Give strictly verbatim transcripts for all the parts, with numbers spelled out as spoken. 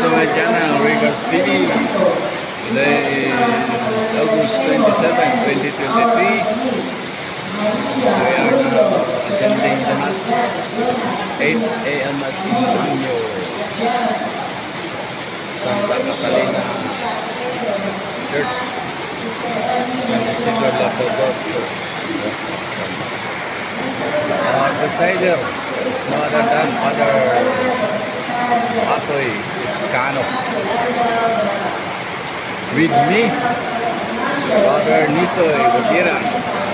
ito nga dyan ang Regal City. Today is August twenty-seventh, twenty twenty-three. We are now attending the Mass, eight A M at Ingenio, Santa Catalina Church, and the Sigurd Orthodox Church. Our presider is no other than Father Atoy Cano. With me, Father Nitoy Butiran.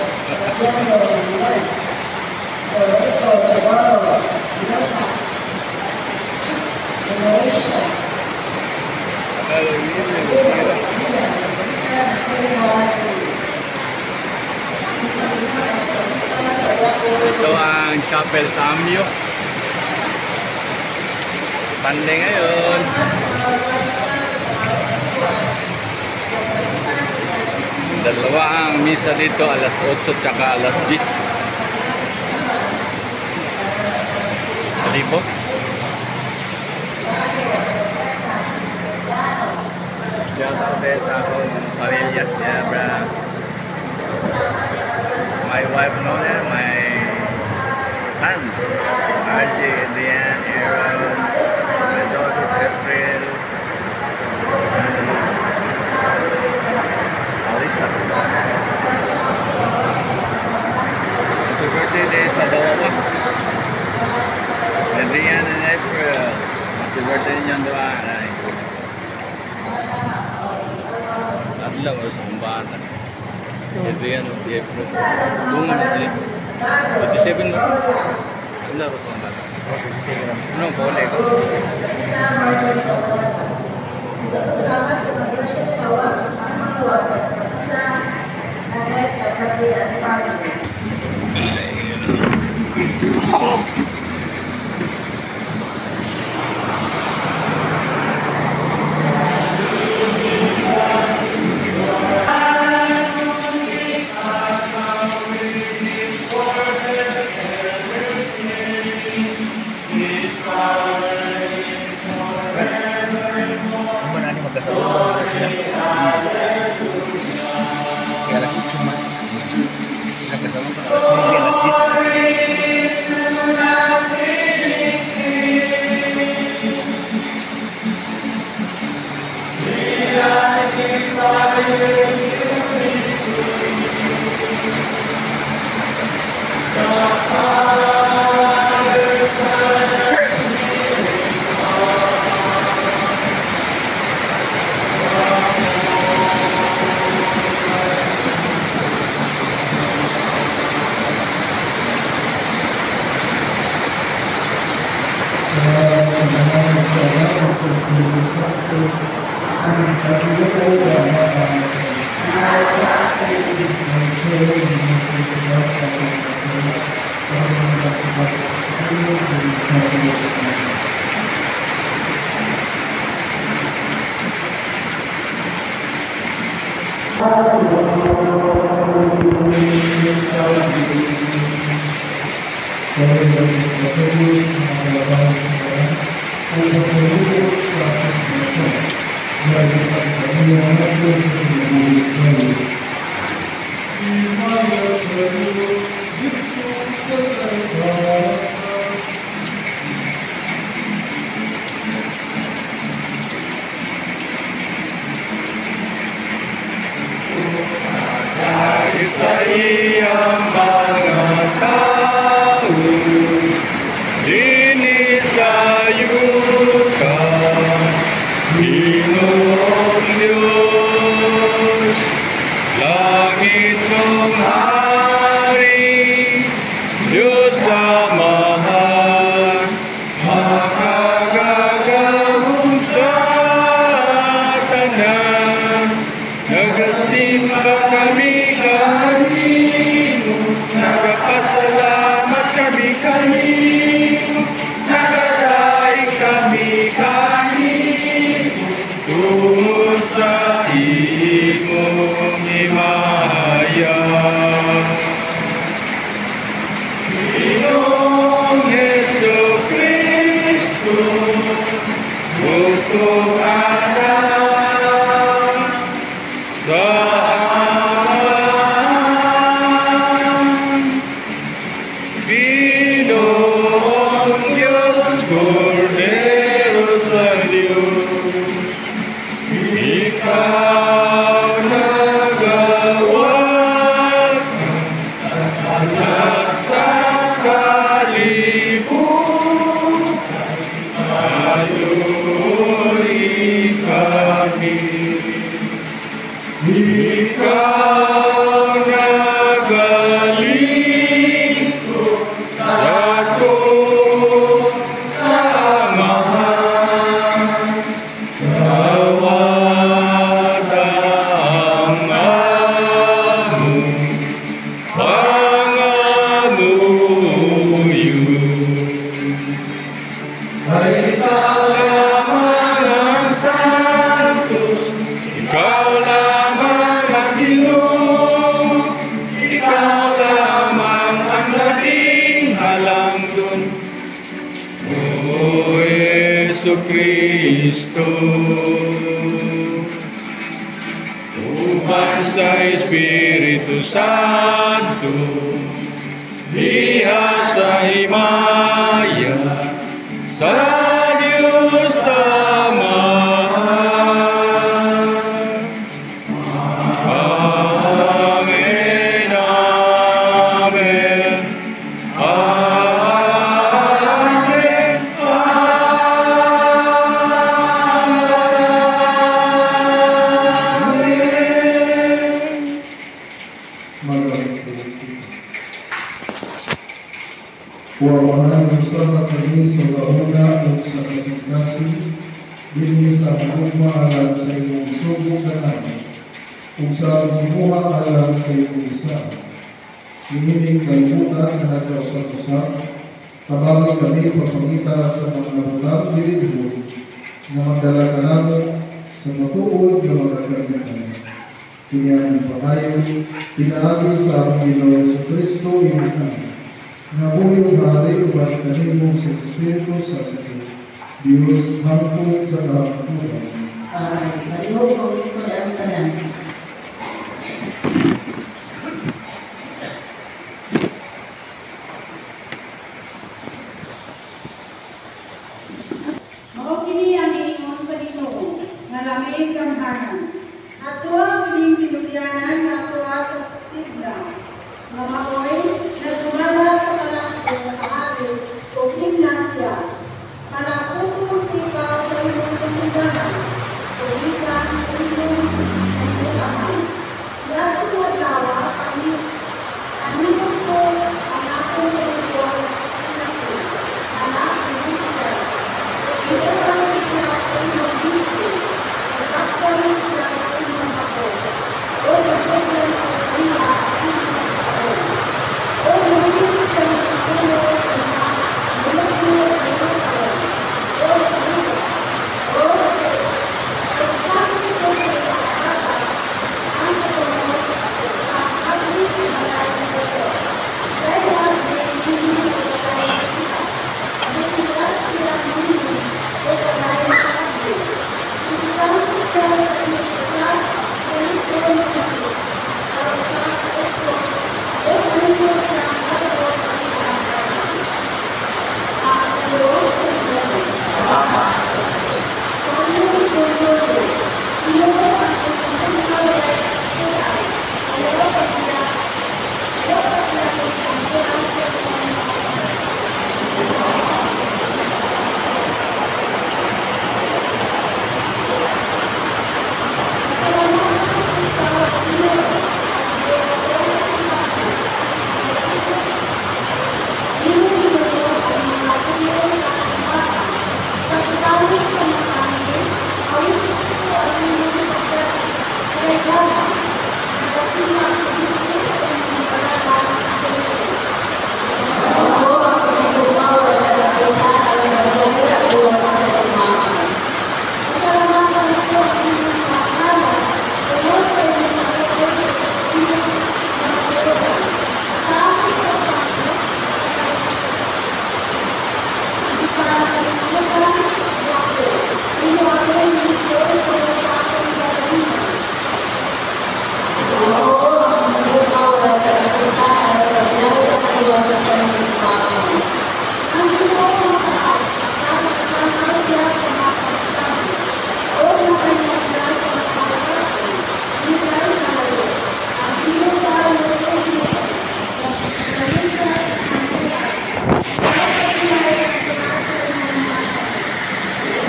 Ito ang Chapel Tamyo. Sunday ngayon. Dalawa ang misa dito, alas otso tsaka alas diyes. Alipo. Shout out din sa akong pamilya. Yeah, bro. My wife Nona, my son, R J, Diane, Aaron, my daughter April, Alisa. Happy birthday day sa dalawa. Diane and April. Happy birthday niyong dua. Adlaw or sumbahan. Adrian of the April. Bunga na dili. twenty-seven mo? Wala ba itong bata? Ano ang pauli ko? Salamat sa pag-worship sa awa sa mga luwas at pag-isa ang life at pati at family. Cristo, Ikaw nagawad nasa kalibutan, maluri kami. Ikaw nagalingkod sa iyong samahan, tawad ang among pangamuyo. Ay ikaw lamang ang santos, ikaw lamang ang Ginoo, ikaw lamang ang dating halangdon, O Jesucristo. Uban sa Espiritu Santo, diha sa himaya sa Diyos Ama. Amen, amen, amen, amen. Magaling po ito. Huwag usaha kami sa launa o sa kasignasin, dili sa hukma alam sa iyong subong kanan, kung sa gimuha alam sa iyong isa. Niining kalimutan na nagkausa-usa, tabangin kami papangita sa mga rutang bilidhod, na magdala ka namo sa matuod na magkakagitan. Kini ang pangayon, pinaagi sa aming Ginoo sa Kristo iyong anak, nga buhing hari uban kanimo sa Espiritu Santo, Diyos hangtod sa kahapon. Amen. Malihog mo ikod ang tanan. Mao kini ang giingon sa Ginoo nga lamig gamhanan. Atua kining tinugyanan nga atua sa sigla. Nga maoy nagpumala sa palasyo sa hari o gimnasya. Palakutol ikaw sa imong katunggahan, tulikan sa imong kaibutahan. Iatong adlaw kami kanino ko ang akong lingkod na sa ko, anak ni Lucas. Inukan mo siya sa imong bisyo, pagkaksan mo siya sa imong bakos, o pagkaksan mo niya ang imong bakos.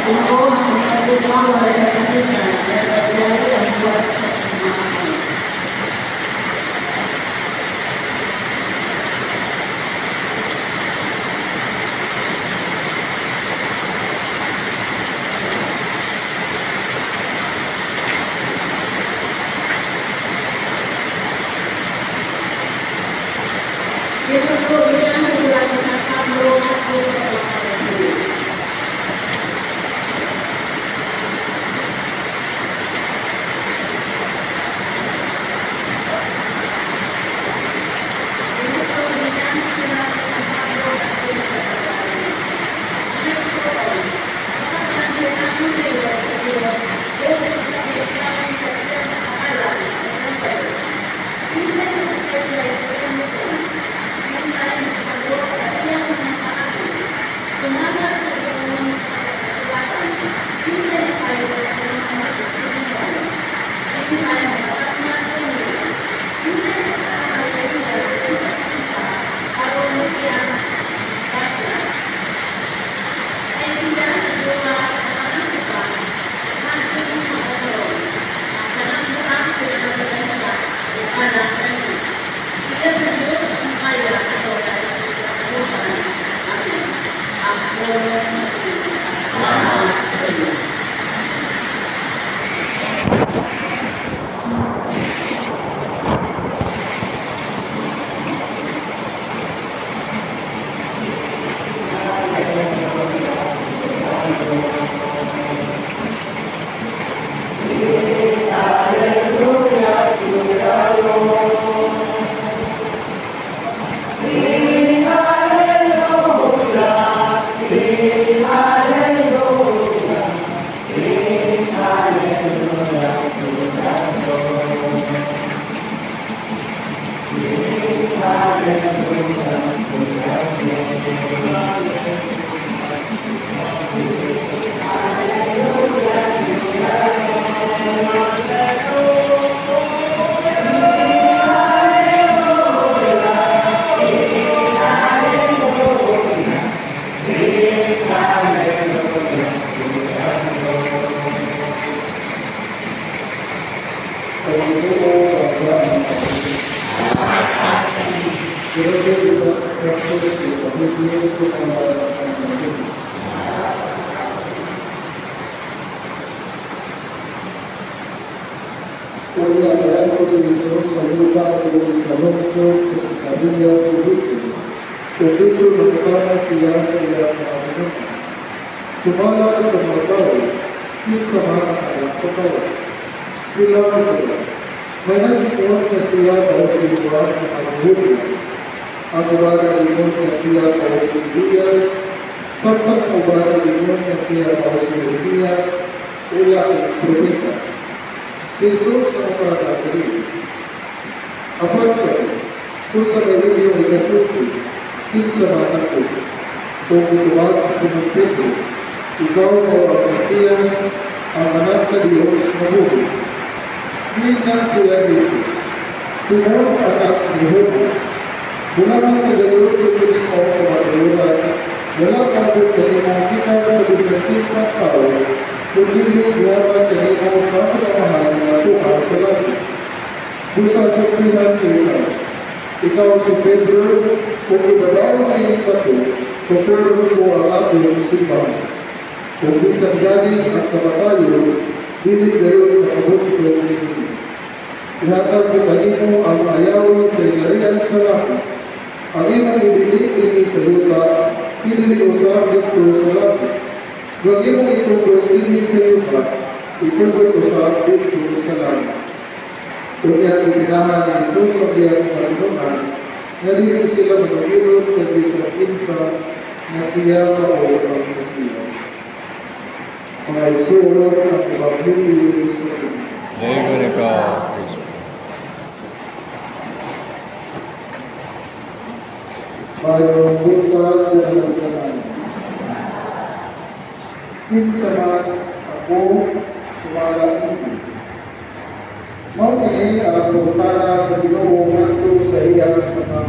Ito ang pagbubuwal at kapusan at pagyari ang buwan sa imahan. Ito bilang sa sulat ni San Pablo at sa mga kapatid. Unian ko si Jesus sa lupa o sa lungsod sa Cesarea Philippi. Kung dito nakutana siya sa iyang mga minuto. Sumala sa mga tao, kinsa mga anak sa tao. Sila ito, may nag-iwan na siya o si Juan ang huli. Ang uban nag-iwan na siya o si Elias, sampat uban nag-iwan na siya o si Elias, ula ang propeta. Si Jesus ang pagkakari. Apat ka, kung sa galing yung ikasulti, kinsa mata ko, kung ituwag sa Simon Pedro, ikaw o ang Mesiyas, ang anak sa Diyos na buhay. Hinignan siya ni Jesus, Simon anak ni Judas, mula ang tagayon ko piling mo kumatuluran, wala kabot kanimong ikaw sa bisang kinsang tao, kundi iyaman kanimo sa kalamahan niya tuha sa langit. Busa sa trihan ko ikaw, ikaw si Pedro, kung ibabaw ay ining bato, kupuro ko ang aking simbahan. Kung bisan gani at kamatayo, bilig gayon nakabot ko ni ini. Ihatag ko kanimo ang ayaw sa ingarihan sa langit. Ang imong ibili ini sa lupa, piniliusap dito sa langit. Huwag iyong itugod din sa lupa, itugod ko sa dito sa langit. Kung yan ipinahan ni Jesus ang iyang marunungan, nga dito sila manugilod kung sa kinsa na siya o ang Mesiyas. Mga igsuon ang Ebanghelyo sa Pilipinas. Lego ni ka, Kristo. Mayroong buntag na nagtanan. Kinsa man ako sumala ito. Mao kini ang pagtana sa Ginoo ngadto sa iyang mga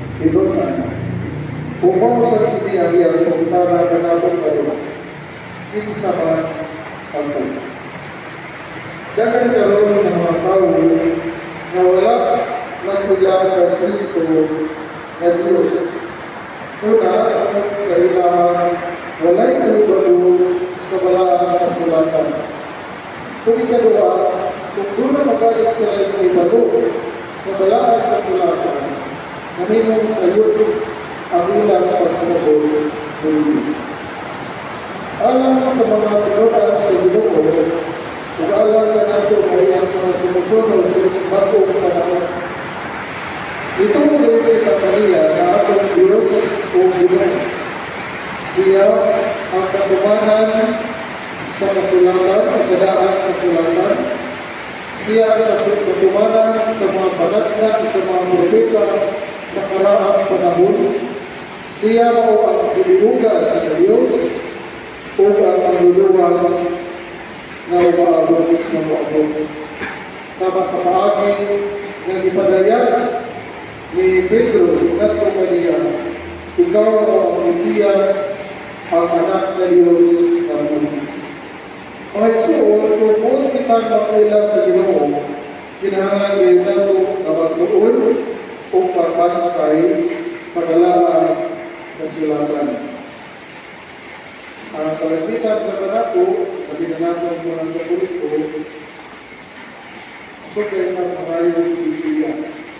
tinunan. Ubaw sa kini ang iyang pagtana kanatong karon. kinsa man ako. Dagan karon ng mga tao nga wala nagpila kay Kristo nga Dios. Una, ang sa ilang walay kahibalo sa balaang kasulatan. Kung ikaduha, kung doon na magalit sila yung kahibalo sa balaang kasulatan, mahimong sayot ang ilang pagsabot na ini. Alang sa mga tinunan sa Ginoo, kung alang ka nato ay ang mga sumusunod ng bagong panahon. Ito mo gawin kita kaniya na atong Diyos o Ginoo. Siya ang katumanan sa kasulatan o sa daang kasulatan. Siya ang katumanan sa mga panagna, sa mga propeta sa karaang panahon. Siya mo ang hilihugan sa Diyos o ang manluluwas na umaabot na umaabot. Sama sa paagi na ipadayan ni Pedro ngadto kaniya, ikaw ang Mesiyas, ang anak sa Diyos kamo. Mga igsoon, kung kung kita makailang sa Ginoo, kinahanglan din nato na magtuon o pagbansay sa balaang kasulatan. Ang kalagmitan naman ako, sabi na nato ang mga Katoliko, so kayo ng pangayong Biblia.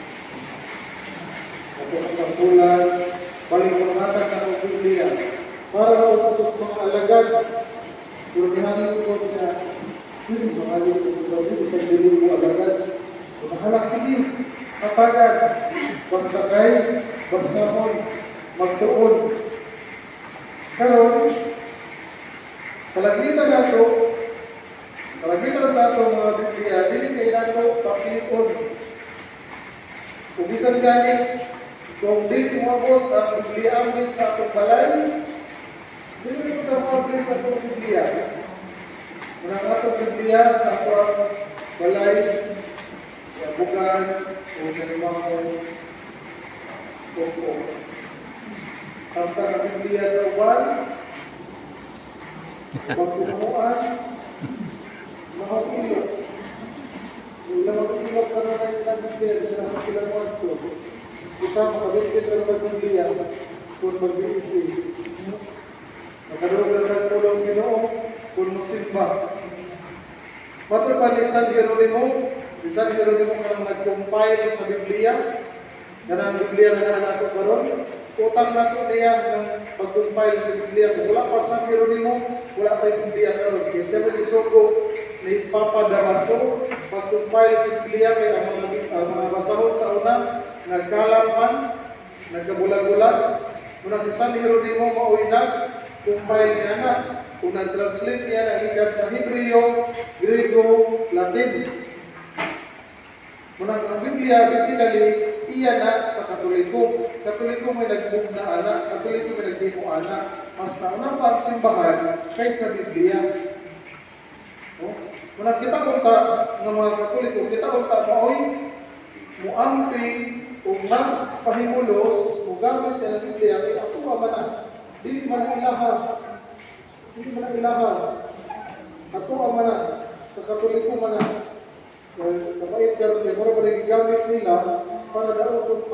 At ang sampulan, balik mangatag na ang Biblia, para na utatos mga alagad, kung nihangin ko na, hindi mangayong Biblia, hindi sa dili mo alagad, kung nahala sige, katagan, basta kay, basta hon, magtuon. Karon, kalagmitan nato, kalagmitan sa ato mga Biblia, dili kay nato paklion. Kung bisan gani, kung dili umabot ang Biblia amin sa atong balay, dili mo ta mga sa atong Biblia. Kung ang atong Biblia sa atong balay, sa bugan, o kanimang poko. Samtang ang Biblia sa uban, pagtumuan, mahong ilog. Ilang mga ilog karoon na ilang Biblia, sila sa silang wanto. Kita makabitbit na ng Biblia kung mag-iisi. Makaroon na ng tulong sa Ginoo kung musimba. Matod pa ni San Jeronimo, si San Jeronimo ka nang nag-compile sa Biblia, kanang Biblia nga na nato karon. Utang nato niya ng pag-compile sa Biblia. Kung wala pa San Jeronimo, wala tayong Biblia karon. Kaya siya mag-isuko ni Papa Damaso, pag-compile sa Biblia kay ang mga, ang mga basahon sa una, nagkalampan, nagkabulag-bulag. Muna si San Jeronimo mao'y nag-compile niya na. Kung nag-translate niya na ikat sa Hebreo, Grego, Latin. Muna ang Biblia, basically, iya na sa Katoliko. Katoliko may nagmug na anak, Katoliko may naghimo anak. Mas naunang pa ang simbahan kaysa Biblia. No? Kung nakita kunta ng mga Katoliko, kita kunta maoy, muamping, o magpahimulos, o gamit yan ang Biblia, kaya ako man na, dili man na ilaha. Dili man na ilaha. Ato man na, sa Katoliko man na, kabait karon kay mura pa nagigamit nila para daw tunta.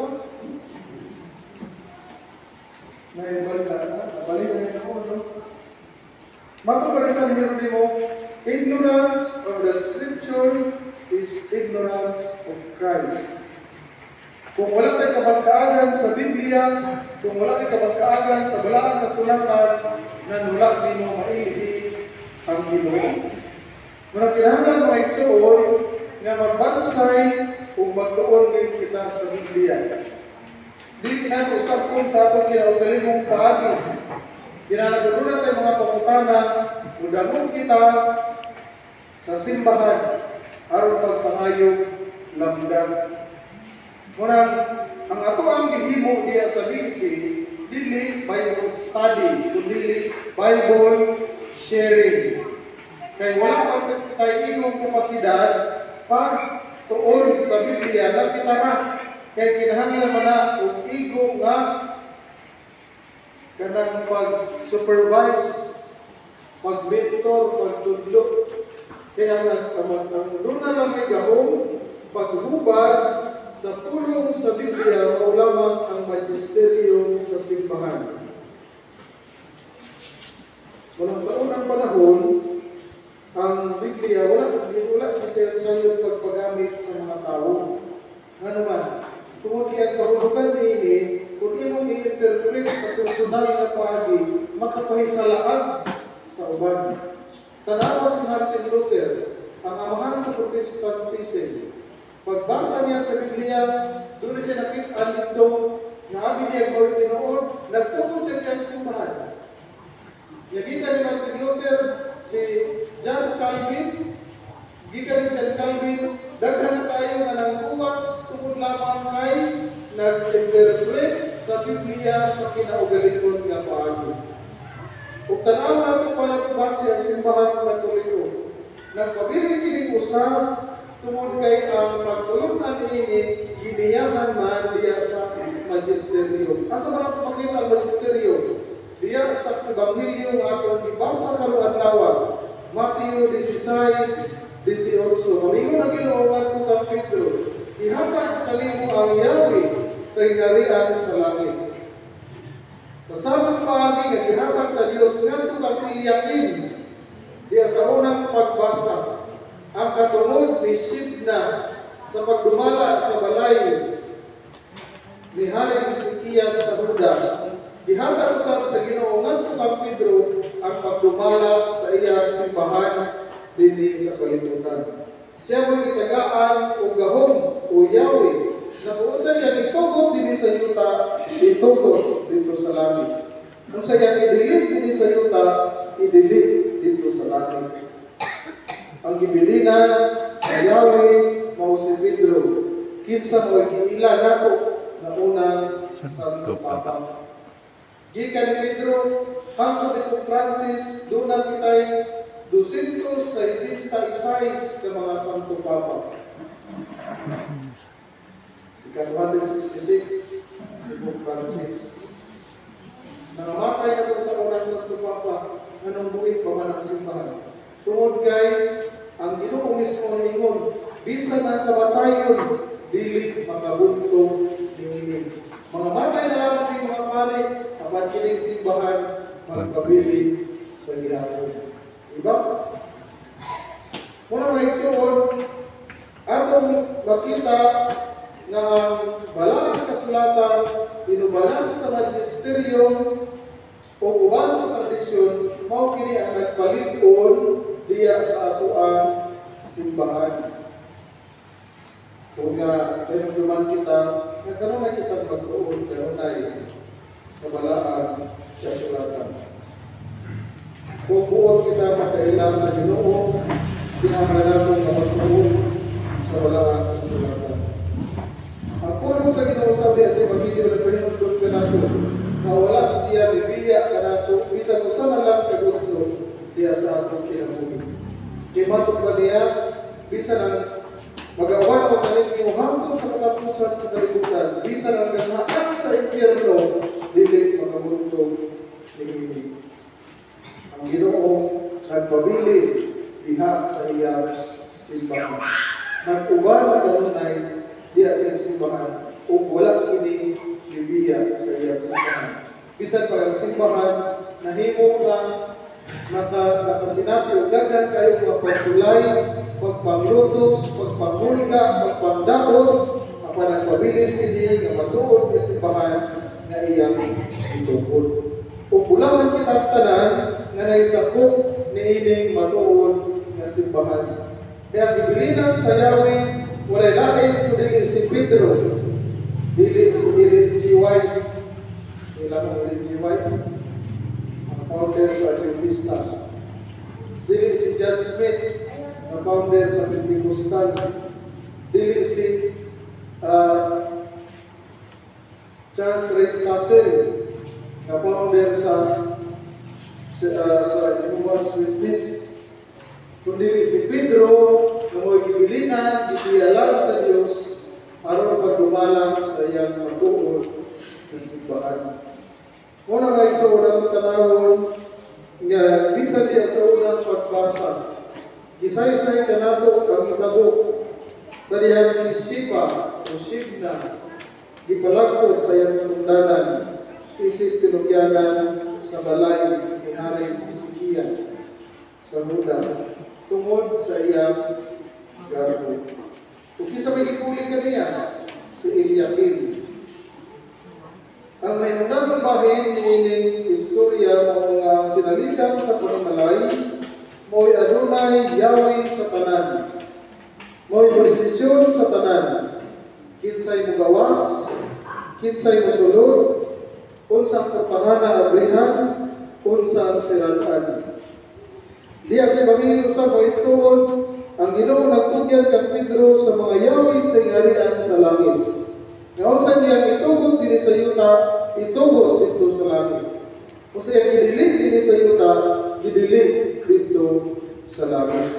Naibal na na, nabalik na yun ako, no? Matod pa rin sa Jeronimo, ignorance of the Scripture is ignorance of Christ. Kung wala tayo kabangkaagan sa Biblia, kung wala tayo kabangkaagan sa balaang kasulatan, nanulak din mo mailihi ang Ginoo. Muna kinahanglan mga igsoon, nga magbansay o magtuon din kita sa Biblia. Di nato usapon sa atong kinaugalingong paagi. Kinahanglan tayo mga pangutana, udamon kita sa simbahan aron pagpangayog lamdag. Muna ang ato ang gihimo diya sa B C, dili Bible study, kundi Bible sharing. Kay wala pa tayo ingong kapasidad pag tuon sa Biblia na kita na kay kinahanglan man na og igo nga kanang pag-supervise, pag-mentor, pagtudlo. Kaya ang, ang, ang luna lang ay gahong paghubad sa pulong sa Biblia o lamang ang magisterium sa simbahan. Mula sa unang panahon, ang Biblia wala wala kasi sa pagpagamit sa mga tao. Nga naman, tungod kaya kahulugan ini, kung imong i-interpret sa personal na paagi, makapahisalaag sa uban. Tanawa si Martin Luther, ang amahan sa Protestantism. Pagbasa niya sa Biblia, doon siya nakita dito, nga abi niya gawin tinoon, nagtungkol siya kayang simbahan. Nagika ni Martin Luther, si John Calvin, gika ni John Calvin, daghan kayo nga nang buwas tungod lamang kay nag-interpret sa Biblia sa kinaugalingon nga paagi. Ug tanaw nato pa nato base ang simbahan Katoliko. Nagpabiling kining usa tungod kay ang pagtulungan ini giniyahan man diya sa magisterium. Asa man nato makita ang magisterium? Diya sa Ebanghelyo nga atong gibasa karong adlaw, Mateo sixteen eighteen. Kamigo na Ginoo ngadto kang Pedro, ihatag kanimo ang Yahweh sa harian sa langit. Sa sabot paagi nga gihatag sa Dios ngadto kang Eliakim, diya sa unang pagbasa, ang katungod ni Sibna sa pagdumala sa balay ni Hari Hezekias sa Huda. Gihatag usab sa Ginoo ngadto kang Pedro ang pagdumala sa iyang simbahan dinhi sa kalibutan. Siya mo'y gitagaan o gahom o Yahweh na kung sa iya itugod dinhi sa yuta, itugod dito sa langit. Kung sa iya idilit dinhi sa yuta, idilit dito sa langit. Ang gibilinan sa Yahweh mao si Pedro, kinsa mo'y giila nato na unang Santo Papa. Gikan ni Pedro, hangtod ni Pope Francis, doon na kitay two hundred sixty-six ka mga Santo Papa. Ika two hundred sixty-six si Pope Francis. Nangamatay na ito sa unang Santo Papa, anong buhay pa man ang simbahan. Tungod kay, ang Ginoo mismo na ingon, bisan ang kamatayon, dili makabuntong niini. Mga matay na lamang ng mga pari, apan kining simbahan, magpabilin sa gihapon. Diba? Muna mga igsoon, atong makita na ang balang kasulatan inubanan sa magisterium o uban sa tradisyon, mao kini ang nagpalig-on diya sa atoang simbahan. Kung nga, tayo naman kita, nagkaroon na kitang magtuon, karoon na sa balaan kasulatan. Kung buot kita makaila sa Ginoo, kinahanglan natong magtuon sa balaan kasulatan. Ang pulong sa Ginoo sabi sa Ebanghelyo na pahinungdot ka nato, kawala siya bibiya ka nato, bisan mo sa malang kagutlo diya sa atong kinabuhi. Kaya matong ba niya, bisan ang mag-awan o kanin iyong hangtod sa katapusan sa kalibutan, bisan ang ganahan sa impyerno, dili makabuntong niini. Ang Ginoo nagpabili diha sa iyang simbahan. Nag-uban kanunay diha sa iyang simbahan o wala kini bibiya sa iyang simbahan. Bisan pa ang simbahan, nahimo ka naka, nakasinati o dagan kayo mga pagsulay, pagpanglutos, pagpangulga, pagpangdaon, apa nagpabilin kini nga matuod nga simbahan nga iyang itugod. O bulahan kita tanan nga naisakop ni ining matuod nga simbahan. Kaya gibilinan sa Yahweh, walay lain kung dili si Pedro, dili si Ellen G. White. Kailan mo Ellen G. White? Ang founder sa Adventista. Dili si John Smith, na founder sa Pentecostal. Dili si uh, Charles Rice Russell, na founder sa sa, uh, sa Jehovah's Witness. Kundi si Pedro, na mo'y kibilinan, ipiyalan sa Diyos, aron pagdumalang sa iyang matuod na simbahan. Muna mga iso, unang tanawon, nga bisan diya sa unang pagbasa. Kisay-say na nato ang itabo sa dihang si Siba o Shibna gipalagpot sa iyang tungdanan isip tinugyanan sa balay ni Haring Isikiya sa Huda tungod sa iyang garbo. Ug kisa may hipuli kaniya si Eliakim. Ang may unang bahin ni ining istorya mao nga sinalikan sa panimalay mo'y adunay yawi sa tanan. Mo'y posisyon sa tanan. Kinsay mugawas, kinsay musulod, unsang pagpangana abrihan, unsang siranan. Diya si Bangil sa Moitsuon, ang Ginoo nagtugyan kang Pedro sa mga yawi sa ingarian sa langit. Ngayon sa diyang itugot din sa yuta, itugot dito sa langit. O sa iyang idilig din sa yuta, idilig dito sa langit.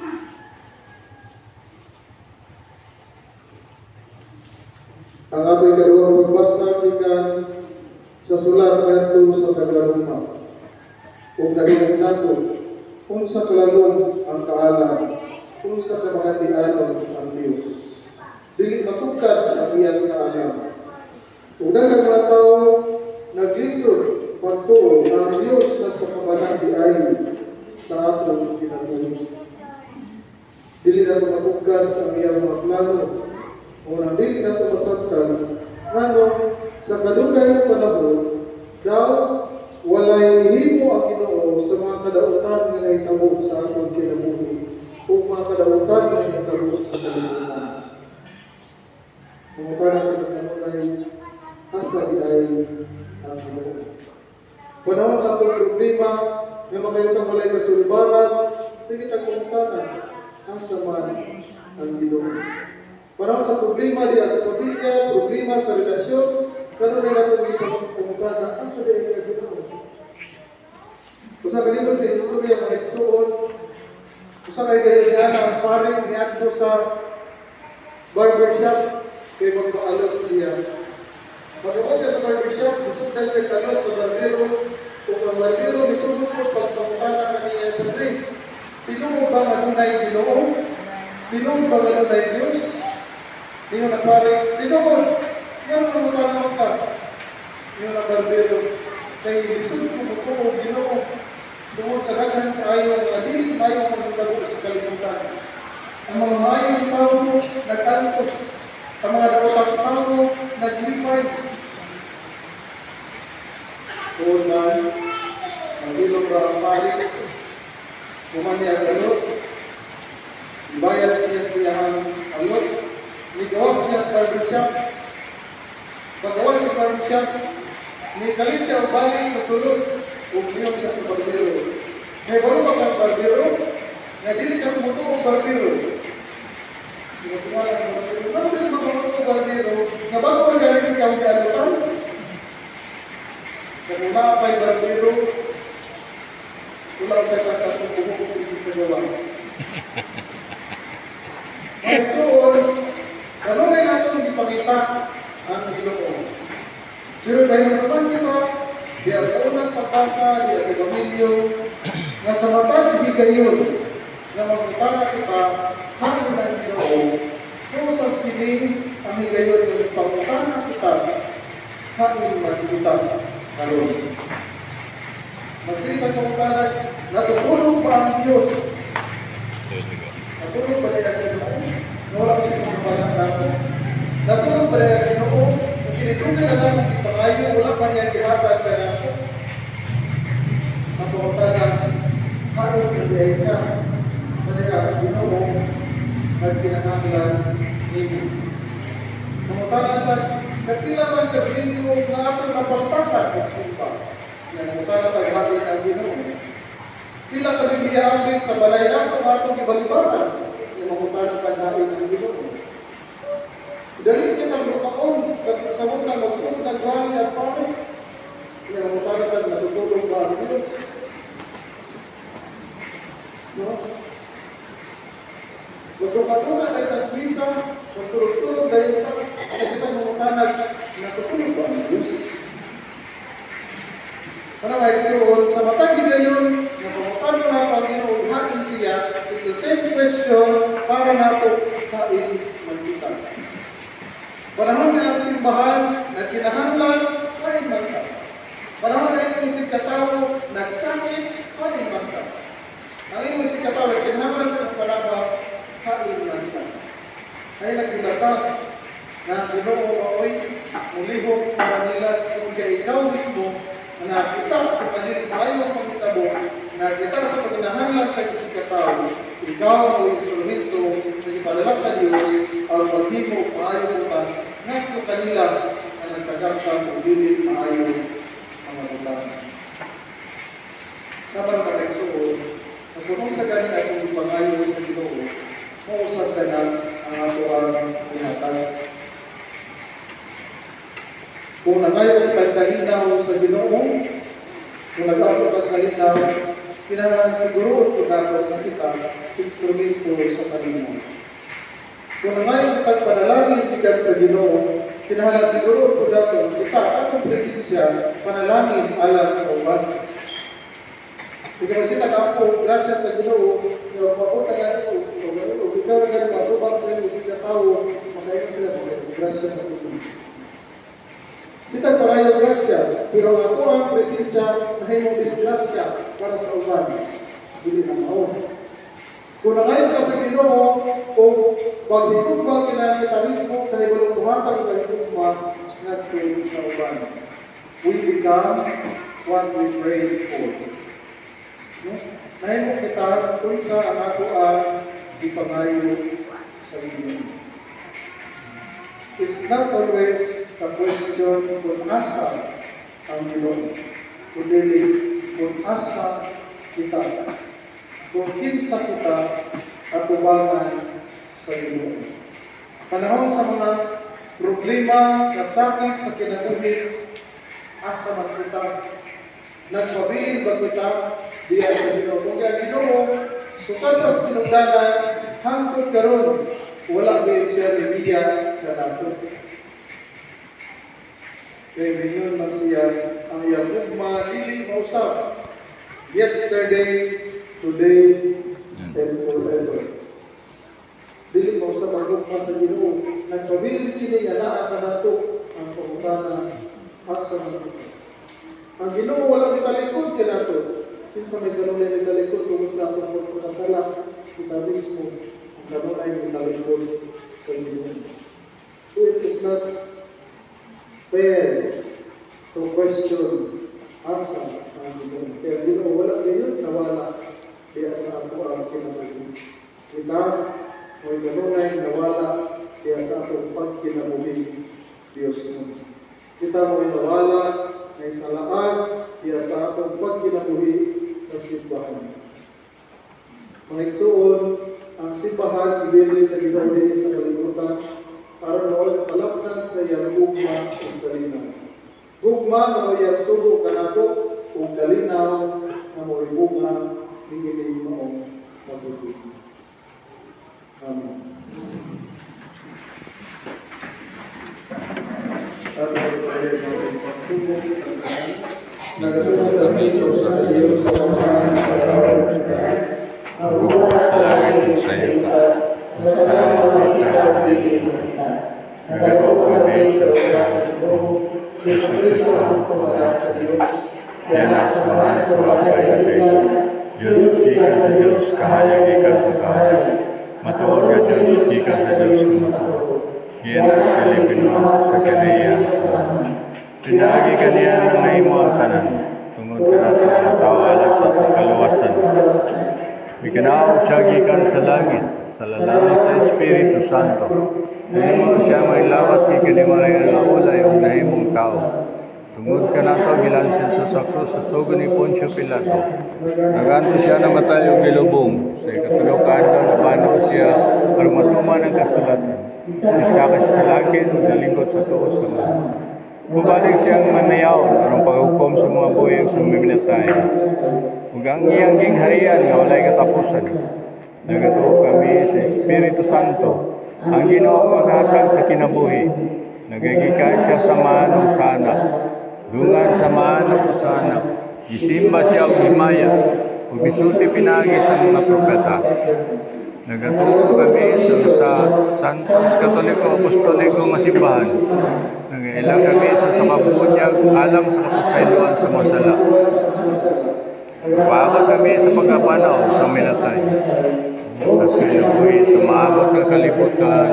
Ang ating karuang pagbasa ikan sa sulat ngadto sa taga-Roma. Kung narinig nato, unsa kalalong ang kaalam, unsa kamagandianon ang Dios. Dili matukad ang iyang kaalam. Ug daghang mga tawo naglisod pagtuo nga ang Dios nagpakabanang diay sa atong kinabuhi. Dili nato matukad ang iyang mga plano. O nang dili nato masabtan ngano sa kadugay nga panahon daw walay ihimo ang Ginoo sa mga kadautan nga nahitabo sa atong kinabuhi ug mga kadautan nga nahitabo sa kalibutan. Mungkana kita kanunay asa di ay ang Ginoo. Panahon sa atong problema nga makayutang walay kasulubaran, sige tag mungkana asa man ang Ginoo. Panahon sa problema diya sa pamilya, problema sa relasyon, kanunay nato ni pamungkana asa di ay ang Ginoo. Usa kanindot sa istorya mga igsuon, usa kay gayana ang pare niadto sa barbershop kay magpaalot siya. Pag-abot niya sa barbershop, gusudan siya kalot sa barbero, ug ang barbero misugod po pagpangutana kaniya padre. Tinuod ba nga dunay Ginoo? Tinuod ba nga dunay Dios? Ingon ang pare, tinuod. Ngano namutana mo ka? Ingon ang barbero, kay lisod ko mo tuog Ginoo. Tungod sa daghang kaayo nga dili maayo ang hitabo sa kalibutan. Ang mga maayong tao nagkantos, ang mga daotang tao naglipay. Tuon man, nagilong ra ang pari, kumani ang alot, ibayad siya siyang alot, nigawas siya sa barbershop. Paggawas siya sa barbershop, nikalit siya o balik sa sulod, umiyon siya sa barbero. Kaya baro ba kang barbero? Nga dili ka kumuto o barbero. Tingala ang barbero. Ano dili ba kumuto o barbero? Nga bago ka galing ikaw ang kialutan? Kaya mula pa'y barbero, wala ang katakas ng pumupupuli sa gawas. Kaya soon, kanunay natin ipangita ang Ginoo. Pero tayo naman kita, diya sa unang pagbasa, diya sa Gamilyo, nga sa matag higayon, nga magkutana kita, hangin ang Ginoo, kung sa piling ang higayon nga nagpangutana kita, hangin man kita karon. Magsilita ko ang natutulog ba ang Diyos? Natulog ba niya ang Ginoo? Nawala siya mga banak natin. Natulog ba niya ang Ginoo? Kinidugan na namin di pangayo, wala pa niya gihatag ka na ako. Napunta na, hain pindihay ka sa niya ang Ginoo at kinahanglan nimo. Napunta na ka, kapila man kabilinggo nga atong napaltakan ang simpa. Napunta na taghain ang Ginoo. Pila kabibliyaamit sa balay na ito atong ibalibaran. Napunta na taghain ang Ginoo. Dali kitang lukaon sa samuntang magsunod ng gali at pare. Hindi ang mutaratan natutulong ba ang Diyos? No? Magduka-duka tayo tas misa, magtulog-tulog tayo na kitang mutanag natutulong ba ang Diyos? Ano nga isuon, sa matag higayon, na pangutan mo na pang inuughain siya, is the same question para nato kain magkita. Panahon na ang simbahan na kinahanglan, kain magka. Panahon na ang isip katawo, nagsakit, kain magka. Ang imong isip katawo, kinahanglan sa panaba, kain magka. Ay nagulata na Ginoo maoy mulihok para nila kung kay ikaw mismo na nakita sa kanila maayo ang hitabo, nakita sa pagkinahanglan sa isip katawo, ikaw o instrumento na ipadala sa Diyos ang maghimo maayo mo ngadto kanila na nagtagamtam o dili maayo mga butang. Saban ka kaigsuon, na kung sa gani akong pangayo sa Ginoo, mausap ka na ang ato ang ihatag. Kung nangayon ang kalinaw sa Ginoo, kung nag-aabot ang kalinaw, kinahanglan siguro kung nato na kita instrumento sa kalinaw. Kung nangayon kitang panalangin tikat sa Ginoo, kinahanglan siguro kung nato kita atong presensya panalangin alang sa uban. Hindi ka kasi nakapo, grasya sa Ginoo, na mabot na gano'n, o ikaw na gano'n matubang sa iyo, sila tao, makayon sila mga grasya sa Ginoo. Sitang pangayo grasya, pero ang ato ang presensya mahimong disgrasya para sa uban. Dili na mao. Kung nangayon ka sa Ginoo o paghigugma kailangan kita mismo dahil walang pumatag paghigugma ngadto sa uban. We become what we pray for. No? Nahimo kita kung sa ang ato ang ipangayo sa Ginoo. It's not always a question kung asa ang Ginoo, kundi kung asa kita, kung kinsa kita atubangan sa Ginoo. Panahon sa mga problema, kasakit sa kinabuhi, asa man kita, nagpabilin ba kita diya sa Ginoo. Kung kaya Ginoo, sukad pa sa sinugdanan, hangtod karon, wala kayo siya ibiya ka nato. Kaya minyon man siya ang iyang ugma dili mausap. Yesterday, today, and forever. Dili mausap ang ugma sa Ginoo. Nagpabilin kini nga naa ka nato ang pangutana asa man kita. Ang Ginoo walang italikod ka nato. Kinsa may ganun na italikod tungkol sa atong pagpakasala, kita mismo namun ay mitalikod sa Ginoo. So it is not fair to question asa ang Ginoo. Kaya Ginoo wala gayon nawala diya sa ato ang kinabuhi. Kita mo'y kanunay nawala diya sa atong pagkinabuhi Dios mo. Kita mo'y nawala na isalaan diya sa atong pagkinabuhi sa simbahan. Mga igsuon, ang simbahan ibilin sa Ginoo dinhi sa kalibutan aron noon palapnag sa iyang gugma ug kalinaw. Gugma nga iyang sugo kanato ug kalinaw nga mo'y bunga niini maong pagtutuo. Amen. At ang prayer ng pagtutuo ng tanan, nagatulog kami sa usa ka Dios sa pamahalaan ng Panginoon. Magbuhat sa langit sa ita, sa kanang mga kita o bibig kita. Nagatulog kami sa usa ka Ginoo, si Kristo ang tumadak sa Dios. Kaya nagsamahan sa mga kaibigan, Diyos ikan sa Diyos, kahayag ikan sa kahayag. Matuod ka Diyos ikan sa Diyos matuod. Yan ang kalipinuha sa kanaya sa amin. Pinagi kaniya ng naimo ang tanan, tungod ka natin ang tawalag sa kaluwasan. Ikanaaw siya gikan sa langit, sa lalangit sa Espiritu Santo. Nahimo siya may lawas ikanimay ang naulay o nahimong tao. Tungod ka nato gilansin sa krus sa sugo ni Poncio Pilato. Naganto siya na matay o gilubong. Sa ikatulukan daw na panaw siya para matuman ang kasulatan. Isakas sa langit o nalingkot sa tuos sa mga. Bumalik siyang manayaw karong paghukom sa mga buyang sa miminatay. Ug ang iyang gingharian nga walay katapusan. Nagatuo kami sa Espiritu Santo, ang Ginoo maghatag sa kinabuhi. Nagagikan siya sa manong sa anak, dungan sa manong sa anak, gisimba siya og himaya, ug misulti pinaagi sa mga propeta. Nagatuo kami sa, sa Santos Katoliko Apostoliko nga simbahan. Nangailang kami sa sakabunyag alam sa kapasayloan sa mga sala. Paabot kami sa pagkapanaw sa minatay. Sa sinuwi sa maabot ng kalibutan.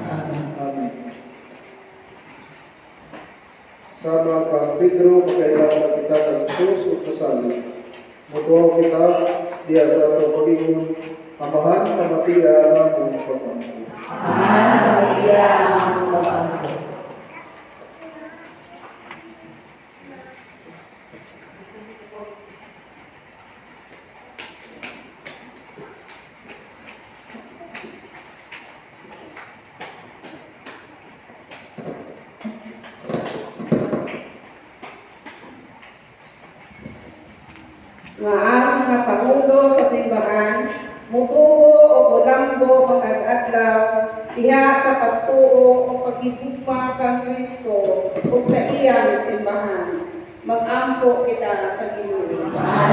Sama kang Pedro, makailangan kita ng Jesus o kasali. Mutuaw kita diya sa pagpagingon, amahan pamatiya ang mong pag-ampo. Amahan pamatiya ang mong pag-ampo. Nga ang mga pangulo sa simbahan, mutuo o bulambo matag-adlaw, diha sa pagtuo o paghigugma kang Kristo o sa iyang simbahan. Mag-ampo kita sa Ginoo.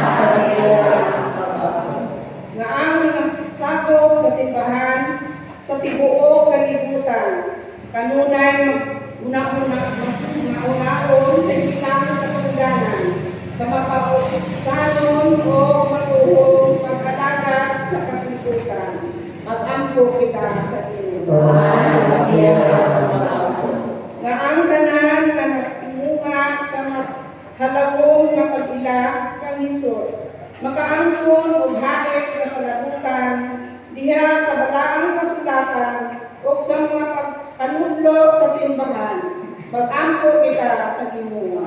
Nga ang mga sakop sa simbahan, sa tibuok kalibutan, kanunay mag-una-una-una-unaon sa ilang katungdanan, sa mapapusanon o matuhong pag-alagad sa kalibutan. Mag-ampo kita sa Ginoo. Nga ang tanan na nagtimunga sa mas halagong nga pag-ila kang Hesus, makaangkon o haik na sa labutan, diha sa balaang kasulatan o sa mga pagpanudlo sa simbahan. Mag-ampo kita sa Ginoo.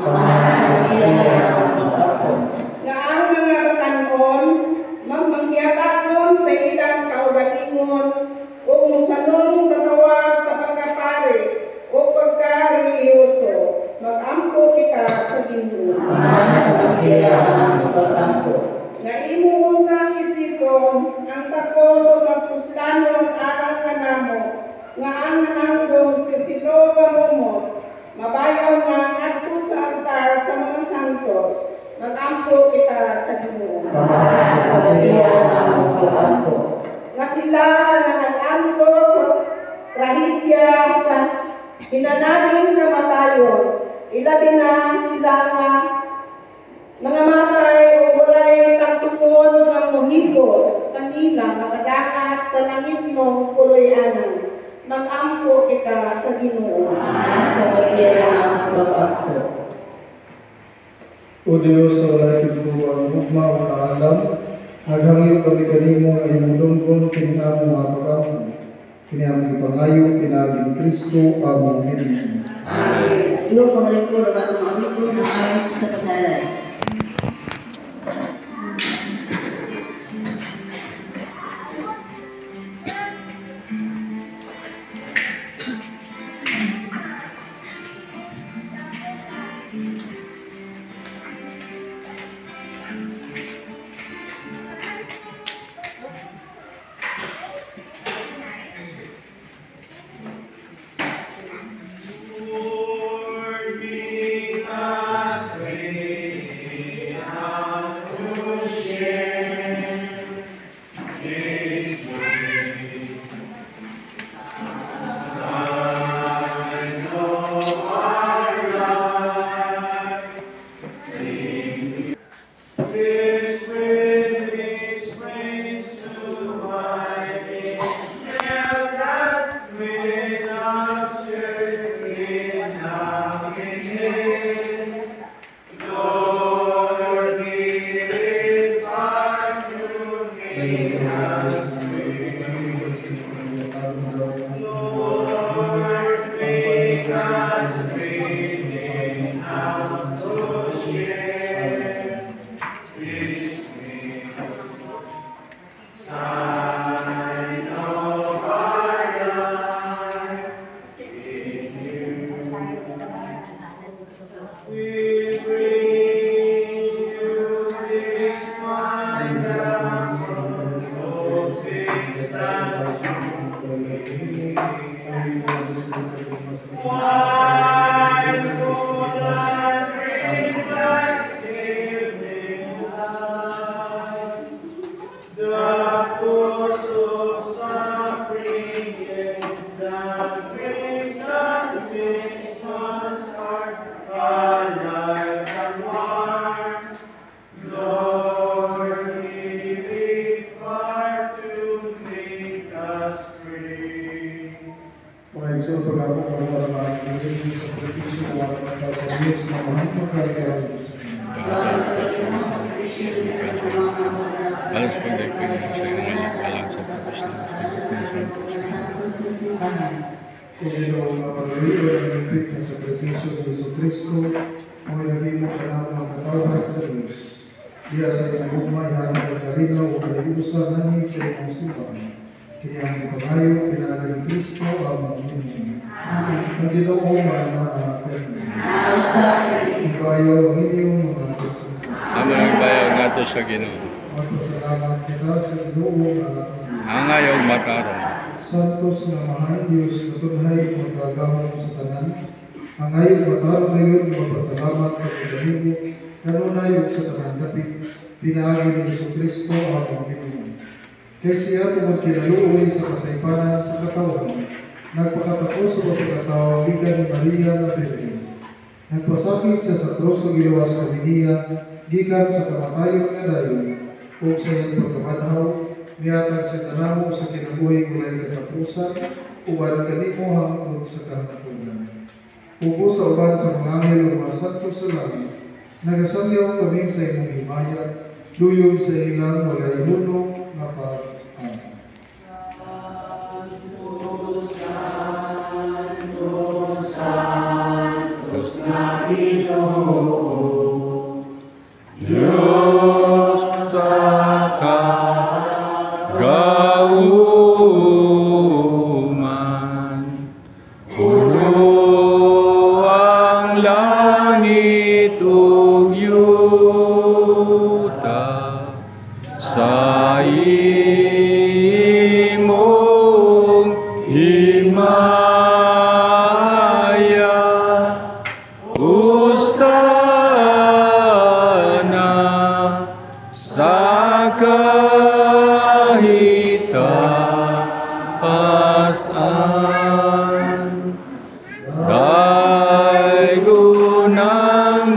Nga ang mga batanon, magmanggiyataton sa ilang kaugalingon o musanong sa tawag sa pagkapare o pagka-reliyoso. Mag-ampo kita sa Ginoo. Nga imuuntang isipon ang takos o magpuslanon alang kanamo, nga ang nanggong titilo kamumot, mabayaw nga ngadto sa altar sa mga santos. Mag-ampo kita sa Ginoo. Nga sila na nag-ampo sa trahedya sa hinanaling kamatayon, ilabi na sila nga nangamatay o walay tagtukod ng muhigos kanila makadakat sa langit ng puloy-anan. Mag-ampo kita sa Ginoo. O Diyos, sa walay kintuang hugma o kaalam, naghangyo kami kanimo nga imulungkon kiniamo nga pag-ampo. Kiniamo ipangayo, pinaagi ni Kristo, among Ginoo. Amen. Iyo po nalikod ang atong amigo na arit sa paghalay. Pag-aisyon pag-ako kawaran ang pagkakas sa pagkakas na waran ang sa Diyos na mahal magkagawin sa inyo. Alas pagdagdag sa ngayon, alas sa Kung ginawang maparuliyo ang higpit na sakripisyo ni Jesu Cristo, ang naging mo ka na mga katawhan sa Diyos. Diya sa inyong gugma, ihatag ang karina o kahiusa na ni sa inyong simbahan. Kini ang ipangayo, pinaga ni Kristo ang inyong. Amen. Ang ginoo na akin. Ibayaw ang inyong mga kasintas. Ama ang bayaw nato sa Ginoo. Magpasalamat kita sa ginoo na akin. Ang ayaw makaroon. Santos na mahal Diyos, matunhay magagawang sa tanan. Ang ayaw makaroon ngayon, magpasalamat kami kanimo, kanunay sa tanan dapit, pinaagi ni Jesu Kristo ang Ginoo. Kay siya tungod kinaluoy sa kasaypanan sa katawan, nagpakatapos sa pagkatao gikan ni Maria na Virgen. Nagpasakit siya sa troso giluwas kaniya, gikan sa kamatayon nga dayon, ug sa iyang pagkabanhaw, nihatag siya tanamo sa kinabuhi mulay katapusan, uban kanimo hangtod sa kahatulan. Upo sa uban sa mga anghel ug mga santo sa langit, nagasagyaw kami sa imong himaya, duyog sa ilang walay hunong nga pag-amin. Diyos sa kagauman, puno ang langit ug yuta, sa imong himaya, Hosana sa kahitapasan, daygunang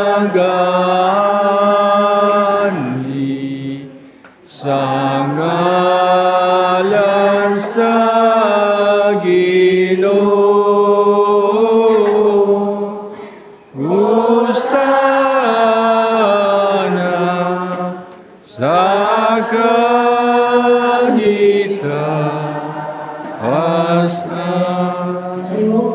nagani sa ngalan sa Ginoo. Hosana sa kahitapasan.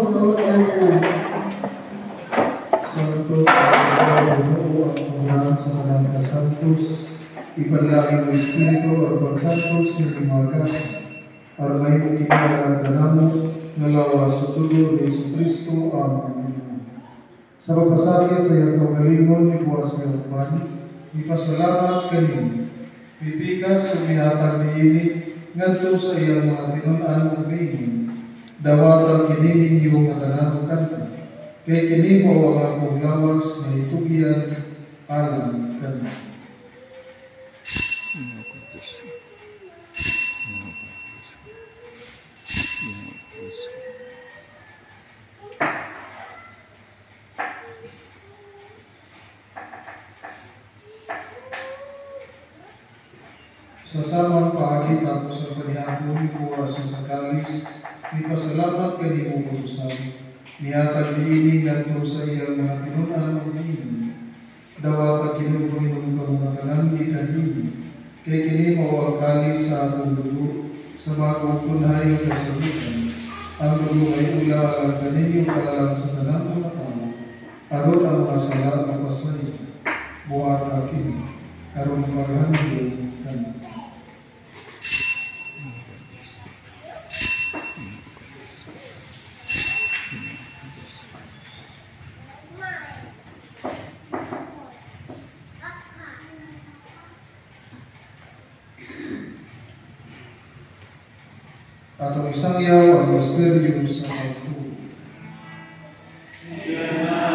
Santos, ang Ginoo ang umuran sa kanang kasantos, ipadlangin mo Espiritu o Santos ng imagas, para may mukiparan ka namo, nga lawas sa tulo ni Jesu Cristo ang Ginoo. Sa pagpasakit sa iyang pagalingon, ni buwas ng pan, ipasalamat kanino, pipikas sa minatag ni ini, ngadto sa iyang mga tinunan at bingin, dawatang kinining iyong nga tanan kanta, kay kini mo ang akong lawas na itugyan alam kanina. Sa samang paagi tapos sa panihapon kuha sa sakalis, may pasalamat kanimo pag-usap. Nihatag diini ngadto sa iyang mga tinunan ug niini. Dawata kini Panginoon kamungatanan gikan ini. Kay kini mao ang kalis sa atong dugo sa bagong tunhay kasakitan. Ang dugo ay ula alang kaninyo kaalam sa tanan mga tao. Aron ang mga sala nga pasay. Buhata kini aron maghandog kanina. Atong isang yaw ang misteryo sa pagtuo. Siya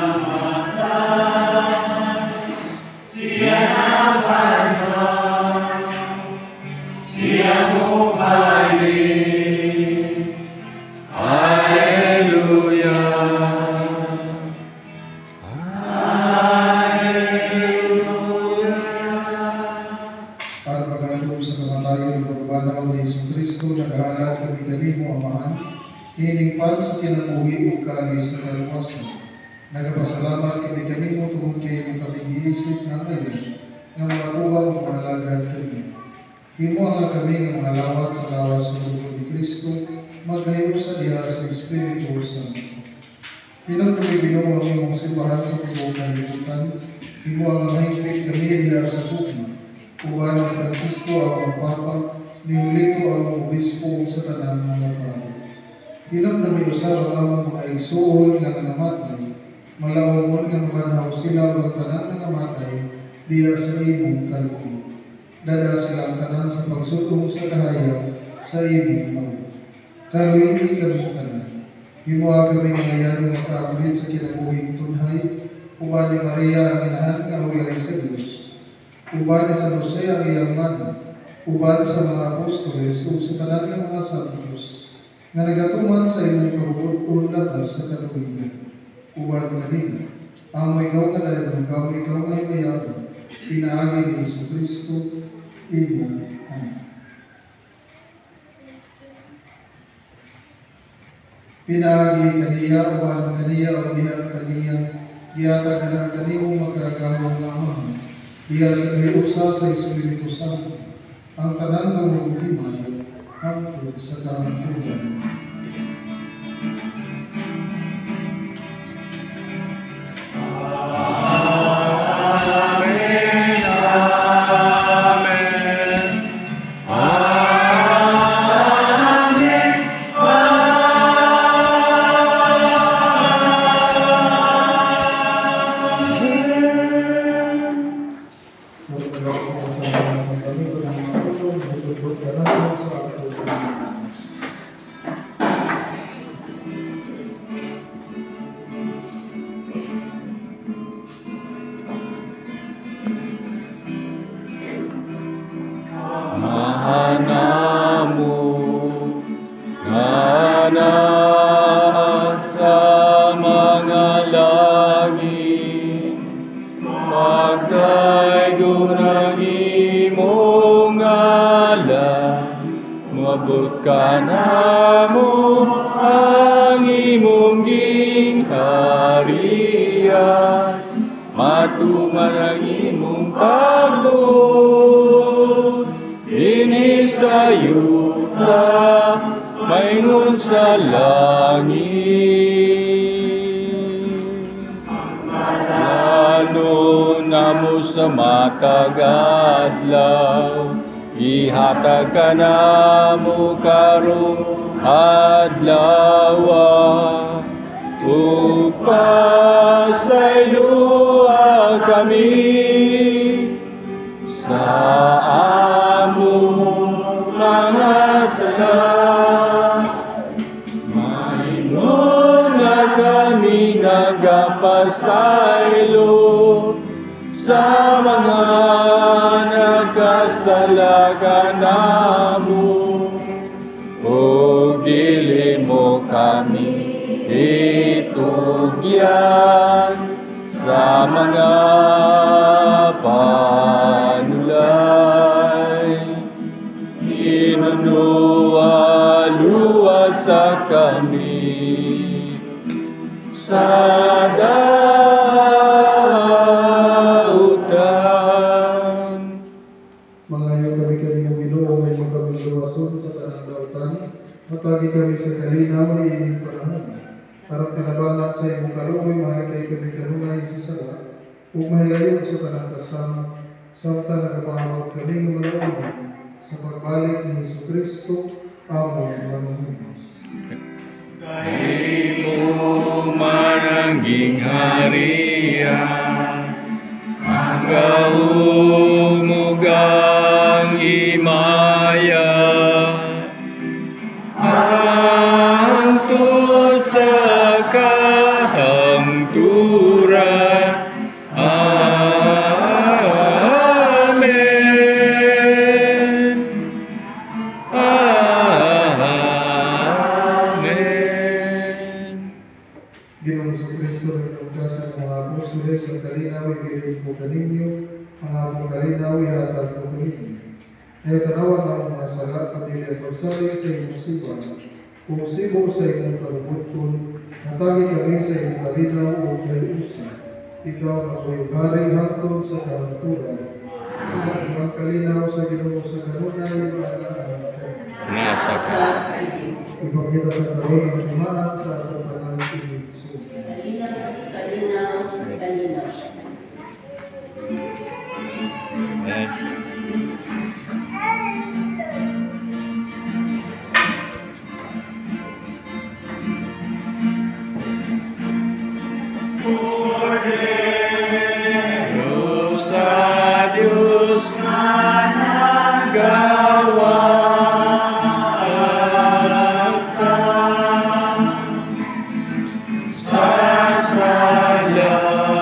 naman, siya naman, siya mo Nagapasalamat kami kanimo tungod kay mo kami giisip nga ngayon nga mga tuwang mga alagad kami. Himo nga kami nga mga lawat sa lawas sa lubog ni Kristo, maghayo sa diha sa Espiritu Santo. Hinang kami Ginoo ang imong simbahan sa tibuok kalibutan, himo ang mahigpit kami diha sa tubig. Uban ni Francisco ang Papa, ni Julito ang Obispo sa tanang mga pari. Hinang kami usab ang among mga igsuon nga namatay, malawon nga mabanhaw sila ang tanan nga namatay diya sa imong kaluluwa. Dada sila ang tanan sa pagsutong sa kahayaw sa imong law. Kaluyi kami tanan. Himuha kami ngayon nga kaablit sa kinabuhing tunhay, uban ni Maria ang inahan nga ulay sa Diyos, uban ni San Jose ang iyang mana, uban sa mga apostoles ug sa tanan nga mga santos nga nagatuman sa imong kabubuton latas sa kaluwigan. Uban kanina, amo ikaw nga dayon, amo ikaw nga himayaon, pinaagi ni Jesucristo, imong anak. Pinaagi kaniya, uban kaniya, o diha kaniya, giyata ka na kanimong magkagawang nga amahan, diya sa kahiusa sa Espiritu Santo, ang tanan ng mong himaya, hangtod sa kamangkulan. Sa matagadlaw, ihatag ka na mo karong adlaw, upasayloa kami sa among mga sala. Maingon na kami nagapasaylo sa mga nagkasala ka namo, o dili mo kami itugyan sa mga panulay. Inunuwa-luwa sa kami sa matagi kami sa kalinaw ni ining panahon. Harap tinabangan sa imong kaluoy, mahal kay kami kanunay sa sala, ug mahilayon sa tanang kasama, samtang nagapahamot kami ng malaon sa pagbalik ni Jesucristo, among Manunubos. Kay mo manangging harian, ang gaumugang imaya, hangtod sa kahangturan. Amen. ko kaninyo, ang among kalinaw ihatag ko kaninyo. Ngayon tanawan ang mga sala, kabili ang pagsali sa imong siba, kung sibo sa imong kalubuton, hatagi kami sa imong kalinaw o kay usa. Ikaw na ko'y hari hangtod sa kahaturan. Ang kalinaw sa Ginoo sa kanunay maalaala kami. Nasa Ipakita ka karon ang timaan sa ato kanang inig-sug. Kalinaw, kalinaw, kalinaw. Ayan. Diyos sa Diyos na nagawa sa sala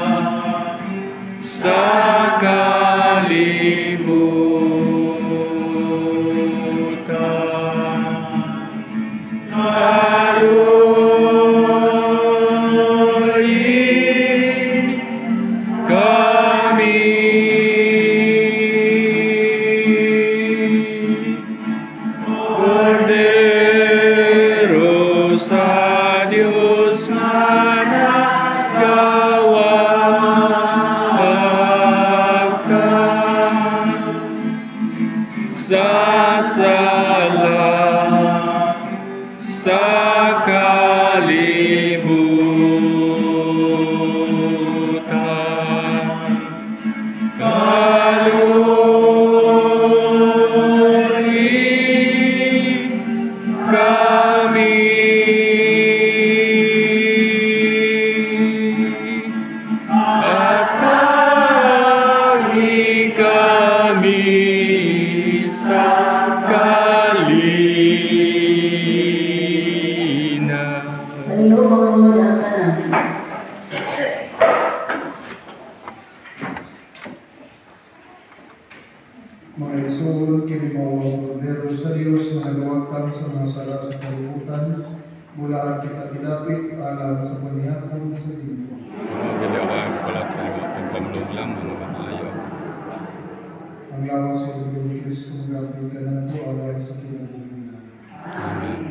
sa kalibutan. Haruin kami Cordero sa Diyos na nagawag ka sa sala sa kalibutan. Kaluin kami at kami kami sa kalina. Palihog mga mga ang tanan. Mga igsoon, kini mao ang Cordero sa Dios na nagawagtang sa mga sala sa kalibutan, mulaan kita gidapit alam sa panihapon sa Ginoo. Mga gilawang pala tayo ating pamluglam ang mga maayo. Ang lawas sa Ginoo ni Kristo magapit ka nato alam sa kinabuhi namin. Amen.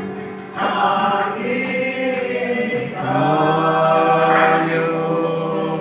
Ayo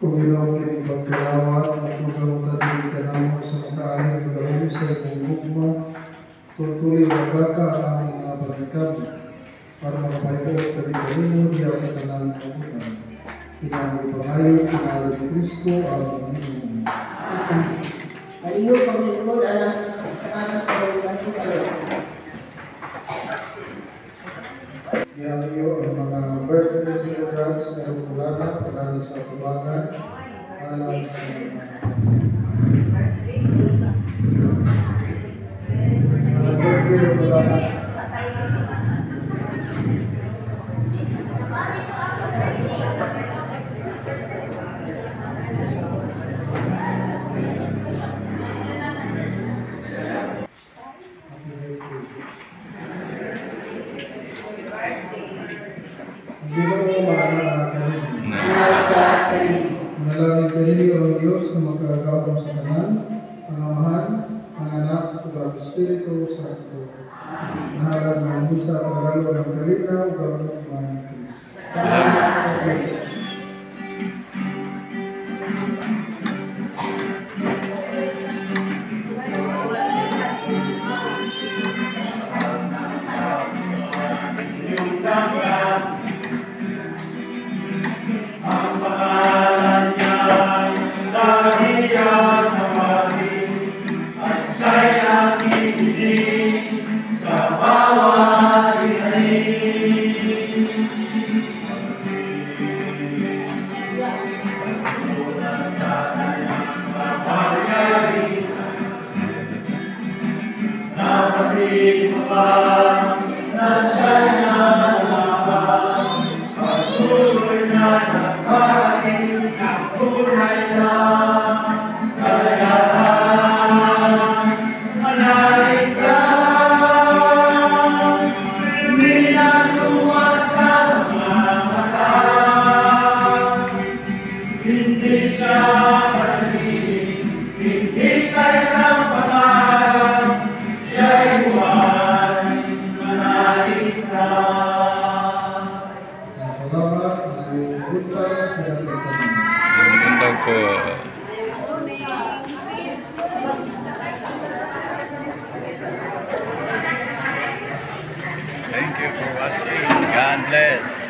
Kung ginoon kining pagkalawat, at magamutan dili ka namo sa makaaling nagahusay ng hukma, tultuloy magaka ang aming mga panagkab, para makapahipo kami kanimo diya sa tanang kabutan. Kinamoy pangayon, pinala ni Kristo, ang Ginoo. Aliyo paglingkod alang sa kanan ko bahin kayo. Ialiyo ang mga birthday celebrants na Rukulana, palala sa Subagan, alam sa mga mga birthday Rukulana. Ginoo mana kanini. Nasa kanino. Manalangin kanini o Diyos na magkagawang sa tanan, ang Amahan, ang Anak, ug ang Espiritu Santo. Naharap ng misa sa regalo ng kalinaw ug ang mga ni Kristo. Salamat sa Diyos. Thank you for watching. God bless.